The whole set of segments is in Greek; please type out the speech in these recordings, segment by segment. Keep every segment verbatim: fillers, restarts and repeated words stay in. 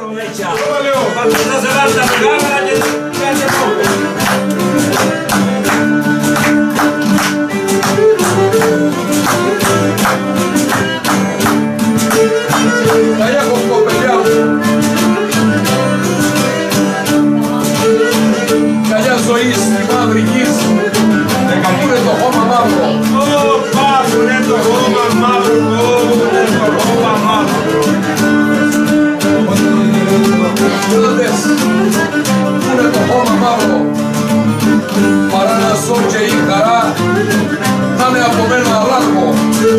Valeu, valeu. Πατρίδα σε βάζα τα μεγάλα και κάνει κόμπο. Καλιά κοσκό, παιδιά μου. Καλιά ζωή στη μαύρη γης. Δεκατούρε το χώμα μαύρο. Ω, πάπουνε το χώμα μαύρο, πάπουνε το χώμα μαύρο. Είδατες, πού είναι το χώμα μαύρο. Παρά να ζω και η χαρά, να είναι από μένα αλάχο.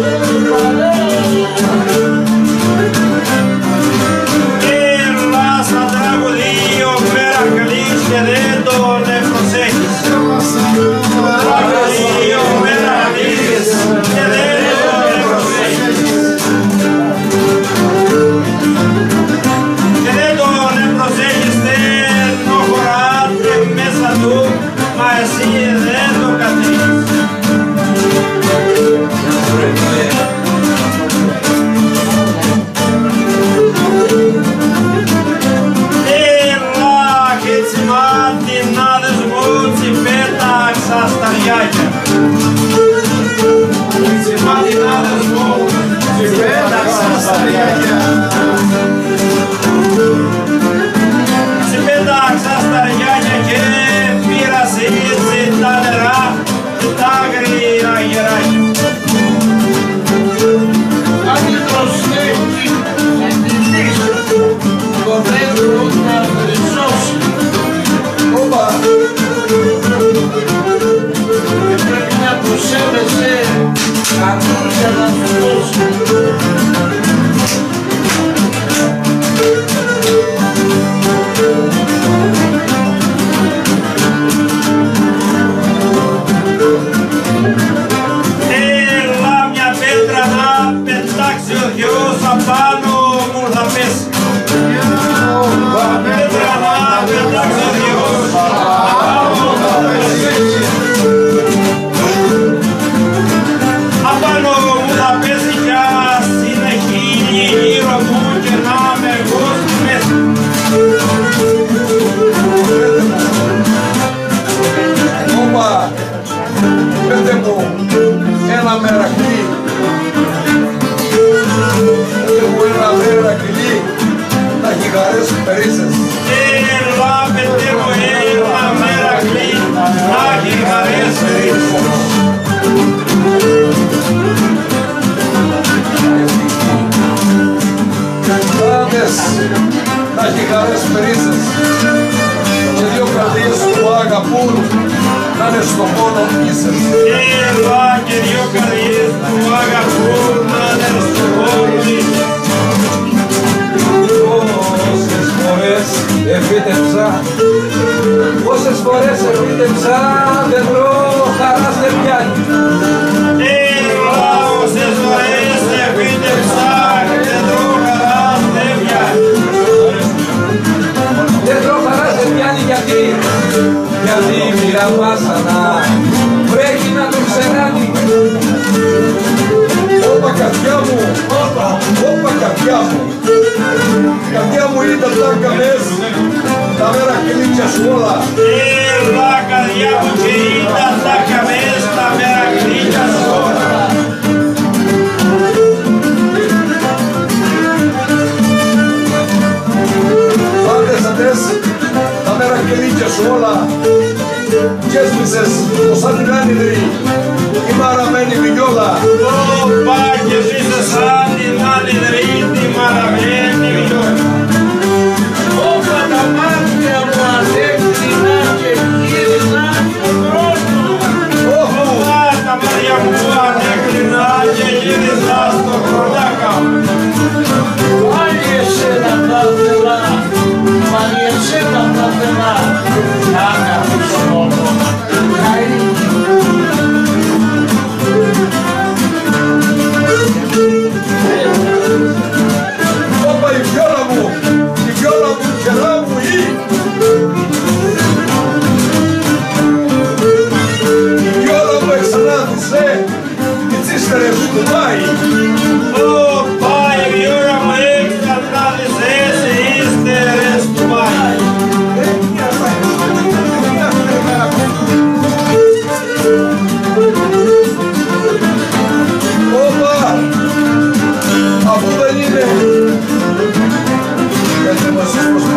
Έλα σαν τραγουδίο πέρα καλής και δεν τον προσέχεις. Τραγουδίο πέρα καλής και δεν τον προσέχεις. Και δεν τον προσέχεις, δεν χωράτε μέσα του, μα εσύ δεν το κατέχεις. Στα ριάκια. Σε πατινάδες μου σε πέταξα στα ριάκια. Σε πέταξα στα ριάκια και πήρα έτσι τα νερά και τα αγρία γεράκια. Αν προσέχει σε την πίσω, το δέντρο να περισσώσει. Όπα! Προσέβεσαι καρδούλια να σου δώσει. Έλα μια πέτρα να πετάξει ο Θεός απάνω μου θα πέσει. Πέτρα να πετάξει ο Θεός απάνω μου θα πέσει. Απάνω μου θα πέσει κι ας συνεχίζει γύρω μου και να με εγώ στη μέση. Όπα! Πέτε μου ένα μερακλή. Πέτε μου ένα μερακλή. Να έχει χαρές περίσσες. Έλα πέτε μου ένα μερακλή, να έχει χαρές περίσσες. Πάντες, να έχει χαρές περίσσες. Και δύο καρδιές που αγαπούν να είναι στον πόνο ίσες. Έλα και δύο καρδιές που αγαπούν να είναι στον πόνο ίσες. Πόσες φορές εφήτεψα, πόσες φορές εφήτεψα, δεν τρώω χαράς δεν πιάνει. Έλα όσες φορές εφήτεψα, δεν τρώω χαράς δεν πιάνει. Δεν τρώω χαράς δεν πιάνει γιατί, γιατί η μοίρα βάσανα βρέχει να τον ξεράνει. Όπα καρδιά μου, όπα, όπα καρδιά μου. Καρδιά μου ήταν τα καμές, τα μέρα κλίτσια σου όλα. Έλα καρδιά μου και ήταν τα καμές, τα μέρα κλίτσια σου όλα. Πάντες αυτές, τα μέρα κλίτσια σου όλα. Και έσμισες πως αν την άνυδρη, η μαραμένη βιλιόλα. Όπα και ζήσε σαν την άνυδρη, τη μαραμένη βιλιόλα. Όπα τα μάτια μου ανέκτηνα και γύρινα στον χρόνο. Όπα τα μάτια μου ανέκρινα και γύρισα στο χρονιάκα. Πάλι εσένα τα θέλα, πάλι εσένα τα θέλα. Να κάνεις μόνο, να είναι.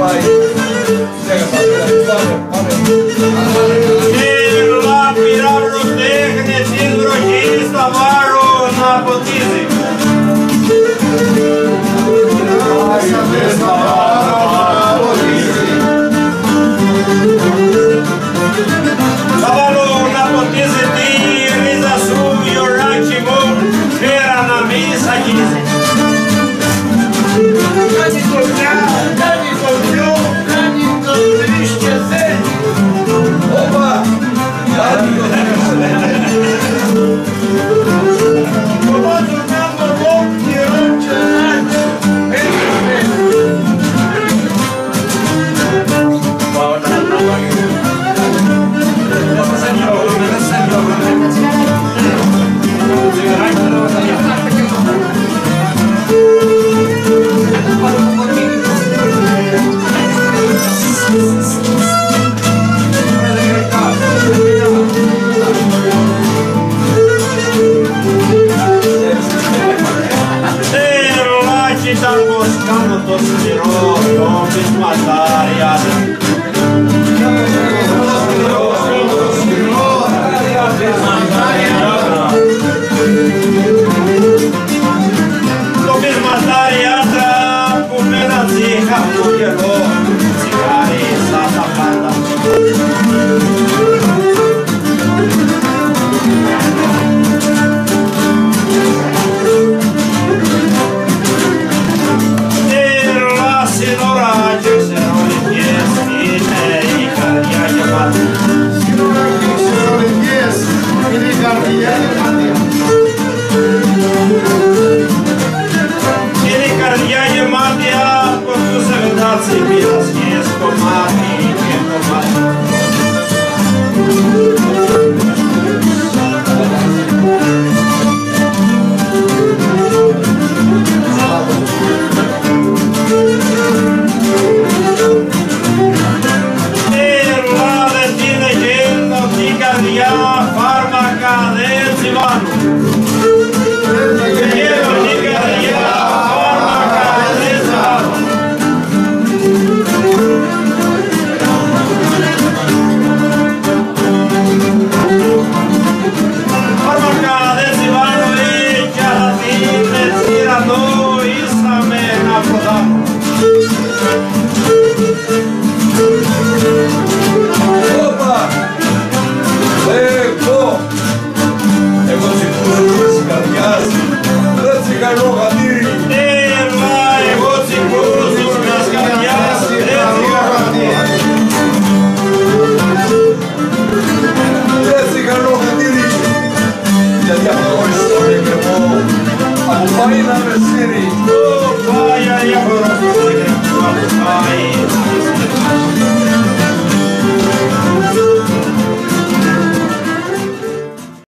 La πυραυλοτέχνη της βροχής θα βάρω να ποτίζει. Θα βάλω να ποτίζει τη ρίζα σου, γιοράκι μου, πέρα να μη σ' αγγίζει. Κάνει κοντά, κάνει κοντιό, κάνει το τρεις και θέλει. Όπα! Κάνει το Κομμάτω να μωρώ καιρό και λάτι. Ήταν πως κάνω το σκληρό, το πεισματάρι άδε. Το πεισματάρι άντρα που πέρασε χαπτό καιρό, τσιγάρι σαν τα πάντα. Είναι η καρδιά γεμάτη από τους εβδάτσι πειρασιές, κομμάτι και κομμάτι. Έλα δεν την γέννω την καρδιά, φάρμακα δεν τσιβάνω. Γέννω την καρδιά, φάρμακα δεν τσιβάνω. Φάρμακα δεν τσιβάνω ή κι άλλα είναι τυραννό, ίσα με ένα προδάμο.